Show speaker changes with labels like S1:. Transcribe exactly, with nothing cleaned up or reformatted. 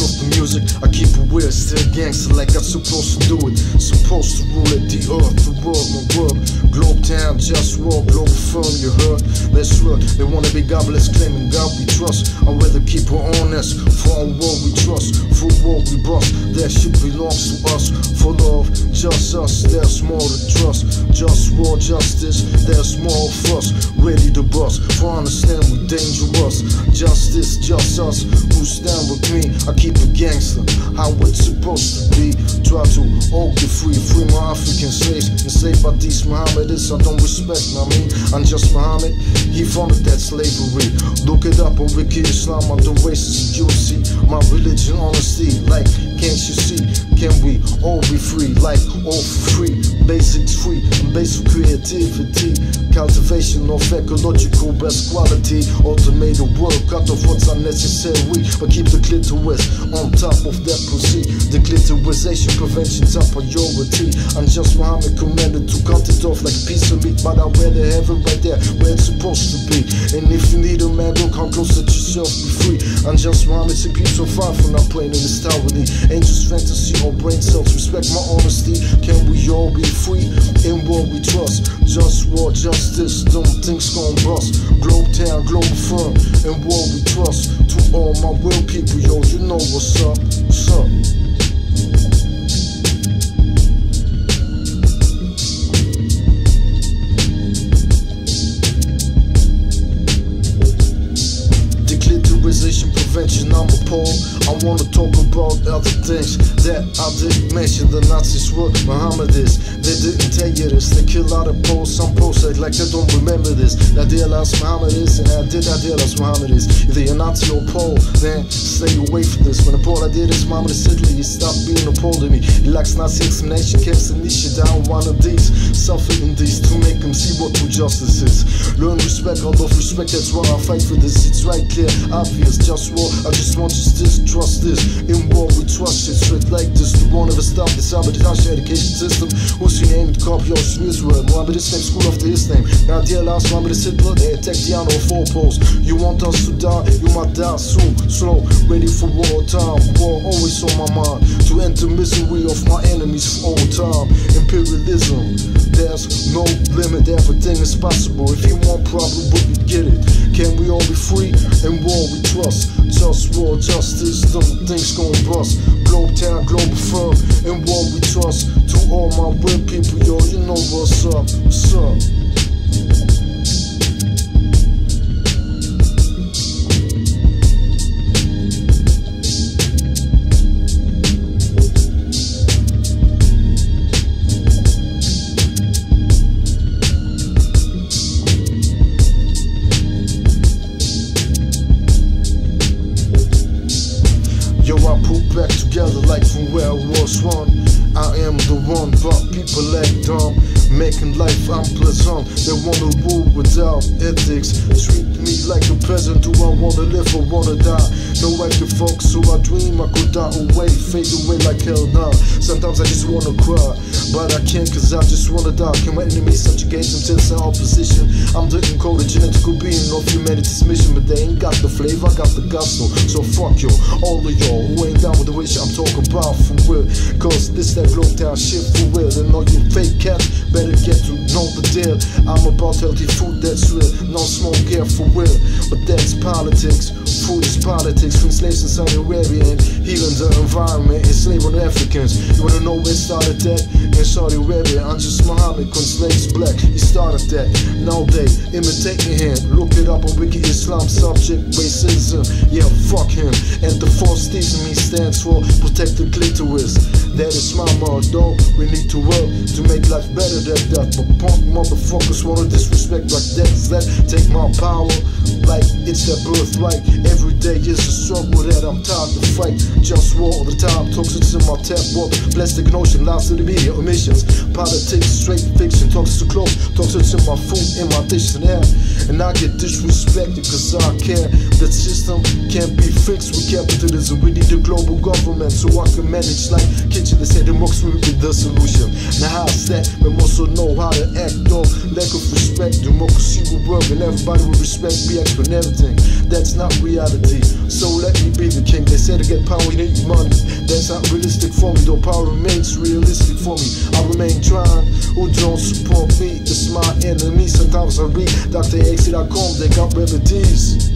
S1: of the music, I keep it weird, still gangster like I'm supposed to do it. Supposed to rule at the earth, the world, my world. Globe town, just war, global firm, you heard? That's right, they wanna be godless, claiming God we trust. I'd rather keep her honest, for on war we trust, for war we bust. That shit belongs to us, for love, just us, there's more to trust. Just war, justice, there's more of us, ready to bust. For understand we dangerous, justice, just us, who stand with me. I keep it gangster, how it's supposed to be. Try to all get free, free my African slaves, enslaved by these Mohammedists I don't respect, I mean, I'm just Muhammad, he founded that slavery. Look it up on Wiki Islam, I'm the racist, you'll see my religion, honesty, like, can't you see? Can we all be free, like, all for free? Basics free, and basic creativity, cultivation of ecological best quality, automated work, cut off what's unnecessary, but keep the clitoris on top of that proceed. The clitorisation prevention top priority. I'm just Muhammad commanded to cut it off like a piece of meat, but I'd rather have it right there where it's supposed to be. And if you need a man, don't come close, let yourself be free. I'm just Muhammad, sick keep so far from not playing in this tyranny. Angels, fantasy, or brain cells, respect my honesty. Can we all be free in what we trust? Just war, justice, don't think's gon' bust. Globe town, global firm, in what we trust. To all my real people, yo, you know what's up, what's up. Declitterization prevention, I'm appalled. I wanna talk about other things that I didn't mention. The Nazis were Mohammedists, they didn't tell you this. They kill out of Poles, some Poles act like they don't remember this. That deal as Mohammedists, and I did that deal as Mohammedists. Either you're Nazi or Pole, then stay away from this. When the Pole I did is Mohammedist Italy, he stopped being a Pole to me. He likes Nazi examination camps and niche down one of these. Suffering these to make him see what true justice is. Learn respect, out of respect, that's why I fight for this. It's right clear, obvious, just war. I just want justice, trust this. In war we trust shit straight like this. The one ever stop the sabotage education system. Who's your name? Copy Ocean Israel. Mohammedist name, school after his name. Now dear last Mohammedist Hitler, they attacked the honor of four poles. You want us to die, you might die soon. Slow, ready for war time. War always on my mind. To end the misery of my enemies for all time. Imperialism, there's no limit, everything is possible. If you want problem, but we get it. Can we all be free? In war we trust. Just war, justice, don't think's gon' bust. Globe town, global firm, in war we trust. To all my real people, yo, you know what's up, what's up. Yo, I put back together like from where I was one. I am the one, but people act dumb, making life unpleasant. They wanna rule without ethics, treat me like a peasant. Do I wanna live or wanna die? No, I can fuck, so I dream I could die away, fade away like hell now. Sometimes I just wanna cry, but I can't cause I just wanna die. Can my enemies subjugate them to the opposition? I'm the encoded genetical being of humanity's mission, but they ain't got the flavor, I got the gusto. So fuck you, all of y'all who ain't down with the wish I'm talking about for real. Cause this that globe town shit for real. And all you fake cats better get to know the deal. I'm about healthy food that's real, no smoke here for real. But that's politics, food is politics. Free slaves in Saudi Arabia and healing the environment, enslaving Africans. You wanna know where it started that? In Saudi Arabia, I'm just Muhammad, when slaves black, he started that. Now they imitating him, look it up on Wiki Islam, subject racism. Yeah, fuck him. And the false theism he stands for, protect the clitoris. That is my motto, we need to work to make life better than that. But punk motherfuckers wanna disrespect like that. That take my power like it's their birthright. Every day is a struggle that I'm tired to fight. Just war all the time, toxins in my tap water, plastic notion, lies to the media, emissions, politics, straight fiction, toxic to clothes, toxins in my food, in my dish and air. and I get disrespected cause I care. That system can't be fixed with capitalism. We need a global government so I can manage like kitchen. They say democracy will be the solution. Now how's that? We must also know how to act on lack of respect. Democracy will work and everybody will respect me, expert everything. That's not reality, so let me be the king. They say to get power you need money. That's not realistic for me, though power remains realistic for me. I remain trying, who don't support me, it's my enemy. Sometimes I read Doctor X dot com, they got remedies.